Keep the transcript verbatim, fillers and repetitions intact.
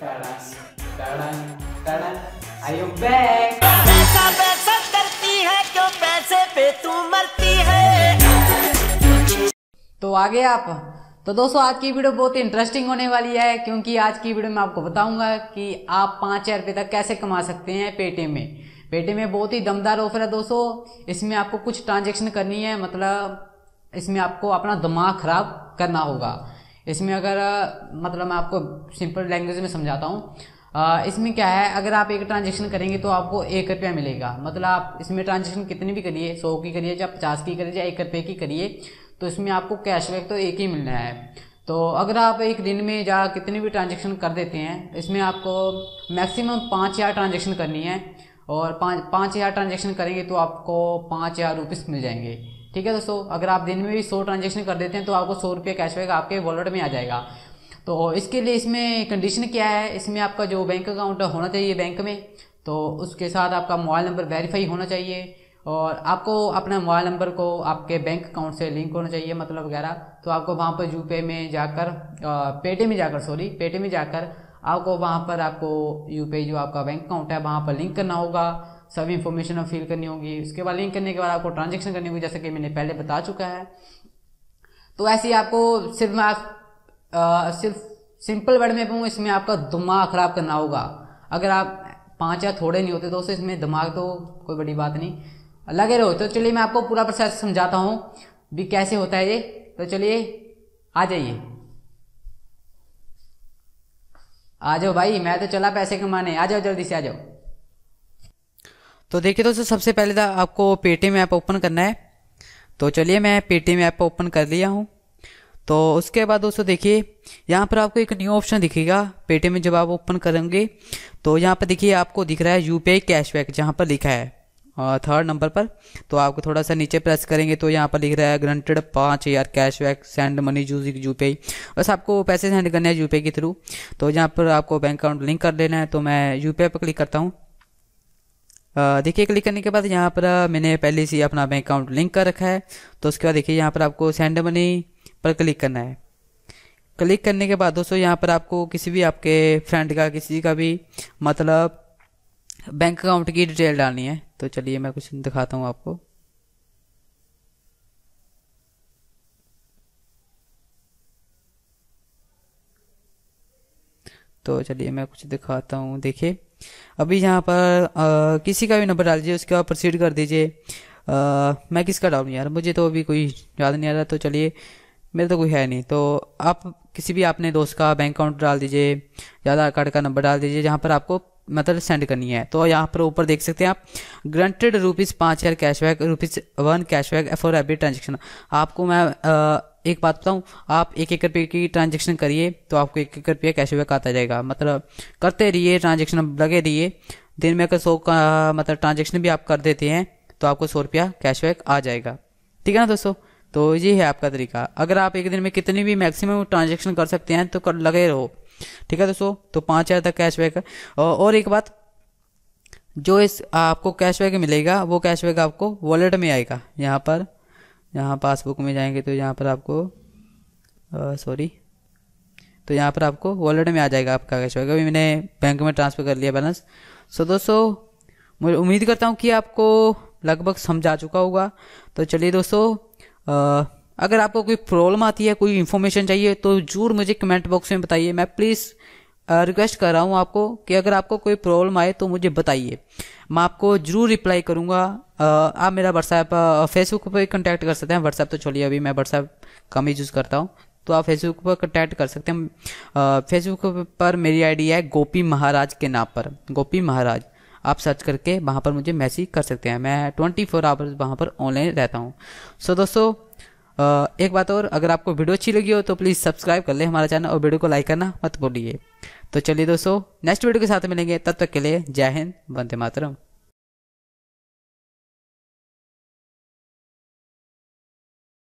टड़न, टड़न, टड़न, are you back? पैसा पैसा करती है क्यों पैसे पे तू मरती है। तो आगे आप तो दोस्तों आज की वीडियो बहुत ही इंटरेस्टिंग होने वाली है, क्योंकि आज की वीडियो में आपको बताऊंगा कि आप पाँच हजार रुपये तक कैसे कमा सकते हैं पेटीएम में। पेटीएम में बहुत ही दमदार ऑफर है दोस्तों। इसमें आपको कुछ ट्रांजेक्शन करनी है, मतलब इसमें आपको अपना दिमाग खराब करना होगा। इसमें अगर मतलब मैं आपको सिंपल लैंग्वेज में समझाता हूँ। इसमें क्या है, अगर आप एक ट्रांजेक्शन करेंगे तो आपको एक रुपया मिलेगा। मतलब आप इसमें ट्रांजेक्शन कितनी भी करिए, सौ की करिए या पचास की करिए या एक रुपये की करिए, तो इसमें आपको कैशबैक तो एक ही मिलना है। तो अगर आप एक दिन में या कितनी भी ट्रांजेक्शन कर देते हैं, इसमें आपको मैक्सिमम पाँच हज़ार ट्रांजेक्शन करनी है, और पाँच पाँच हज़ार ट्रांजेक्शन करेंगे तो आपको पाँच हज़ार रुपीज़ मिल जाएंगे। ठीक है दोस्तों, अगर आप दिन में भी सौ ट्रांजेक्शन कर देते हैं तो आपको सौ रुपये कैशबैक आपके वॉलेट में आ जाएगा। तो इसके लिए इसमें कंडीशन क्या है, इसमें आपका जो बैंक अकाउंट होना चाहिए बैंक में, तो उसके साथ आपका मोबाइल नंबर वेरीफाई होना चाहिए, और आपको अपना मोबाइल नंबर को आपके बैंक अकाउंट से लिंक होना चाहिए, मतलब वगैरह। तो आपको वहाँ पर यूपे में जाकर पेटीएम में जाकर सॉरी पेटीएम में जाकर आपको वहाँ पर आपको यूपे जो आपका बैंक अकाउंट है वहाँ पर लिंक करना होगा, सभी इन्फॉर्मेशन फिल करनी होगी। उसके बाद लिंक करने के बाद आपको ट्रांजेक्शन करनी होगी, जैसे कि मैंने पहले बता चुका है। तो ऐसे ही आपको सिर्फ मैं आ, सिर्फ सिंपल वर्ड में कहूँ, इसमें आपका दिमाग खराब करना होगा। अगर आप पाँच या थोड़े नहीं होते दोस्तों, इसमें दिमाग तो कोई बड़ी बात नहीं, लगे रहो। तो चलिए मैं आपको पूरा प्रोसेस समझाता हूँ भी कैसे होता है ये। तो चलिए आ जाइए, आ जाओ भाई, मैं तो चला पैसे कमाने, आ जाओ जल्दी से आ जाओ। तो देखिए दोस्तों, सबसे पहले तो आपको पेटीएम ऐप ओपन करना है। तो चलिए मैं पेटीएम ऐप ओपन कर लिया हूँ। तो उसके बाद दोस्तों देखिए यहाँ पर आपको एक न्यू ऑप्शन दिखेगा पेटीएम में। जब आप ओपन करेंगे तो यहाँ पर देखिए आपको दिख रहा है यूपीआई कैशबैक, जहाँ पर लिखा है थर्ड नंबर पर। तो आपको थोड़ा सा नीचे प्रेस करेंगे तो यहाँ पर लिख रहा है ग्रांटेड पाँच हज़ार cashback send money using UPI. बस आपको पैसे सेंड करने हैं यूपीआई के थ्रू। तो यहाँ पर आपको बैंक अकाउंट लिंक कर लेना है। तो मैं यूपीआई पर क्लिक करता हूँ। देखिए क्लिक करने के बाद यहाँ पर मैंने पहले से अपना बैंक अकाउंट लिंक कर रखा है। तो उसके बाद देखिए यहाँ पर आपको सेंड मनी पर क्लिक करना है। क्लिक करने के बाद दोस्तों यहाँ पर आपको किसी भी आपके फ्रेंड का, किसी का भी मतलब बैंक अकाउंट की डिटेल डालनी है। तो चलिए मैं कुछ दिखाता हूँ आपको। तो चलिए मैं कुछ दिखाता हूँ। देखिए अभी यहाँ पर आ, किसी का भी नंबर डाल दीजिए, उसके बाद प्रोसीड कर दीजिए। मैं किसका डालूँ यार, मुझे तो अभी कोई याद नहीं आ रहा। तो चलिए मेरे तो कोई है नहीं, तो आप किसी भी अपने दोस्त का बैंक अकाउंट डाल दीजिए या आधार कार्ड का नंबर डाल दीजिए जहाँ पर आपको मतलब सेंड करनी है। तो यहाँ पर ऊपर देख सकते हैं आप ग्रांटेड रुपीज़ पाँच हज़ार cashback rupees one cashback for every transaction. आपको मैं आ, एक बात बताऊँ, आप एक एक रुपये की ट्रांजेक्शन करिए तो आपको एक एक रुपये कैशबैक आता जाएगा। मतलब करते रहिए, ट्रांजेक्शन लगे रहिए। दिन में अगर सौ का मतलब ट्रांजेक्शन भी आप कर देते हैं तो आपको सौ रुपया कैशबैक आ जाएगा। ठीक है ना दोस्तों। तो ये है आपका तरीका। अगर आप एक दिन में कितनी भी मैक्सिमम ट्रांजेक्शन कर सकते हैं तो कर लगे रहो। ठीक है दोस्तों। तो पाँच हज़ार तक कैशबैक है। और एक बात, जो इस आपको कैशबैक मिलेगा वो कैशबैक आपको वॉलेट में आएगा। यहाँ पर यहाँ पासबुक में जाएंगे तो यहाँ पर आपको सॉरी तो यहाँ पर आपको वॉलेट में आ जाएगा आपका कैशबैक। अभी मैंने बैंक में ट्रांसफ़र कर लिया बैलेंस। सो दोस्तों मुझे उम्मीद करता हूँ कि आपको लगभग समझ आ चुका होगा। तो चलिए दोस्तों, आ, अगर आपको कोई प्रॉब्लम आती है, कोई इन्फॉर्मेशन चाहिए तो जरूर मुझे कमेंट बॉक्स में बताइए। मैं प्लीज़ रिक्वेस्ट कर रहा हूँ आपको कि अगर आपको कोई प्रॉब्लम आए तो मुझे बताइए, मैं आपको जरूर रिप्लाई करूँगा। आप मेरा व्हाट्सएप फेसबुक पर कॉन्टैक्ट कर सकते हैं। व्हाट्सएप तो छोड़िए, अभी मैं व्हाट्सएप कम ही यूज़ करता हूँ। तो आप फेसबुक पर कॉन्टैक्ट कर सकते हैं। फेसबुक पर मेरी आईडी है गोपी महाराज के नाम पर, गोपी महाराज। आप सर्च करके वहाँ पर मुझे मैसेज कर सकते हैं। मैं ट्वेंटी फोर आवर्स वहाँ पर ऑनलाइन रहता हूँ। सो दोस्तों एक बात और, अगर आपको वीडियो अच्छी लगी हो तो प्लीज़ सब्सक्राइब कर ले हमारा चैनल, और वीडियो को लाइक करना मत भूलिए। तो चलिए दोस्तों, नेक्स्ट वीडियो के साथ मिलेंगे। तब तक के लिए जय हिंद, वंदे मातरम।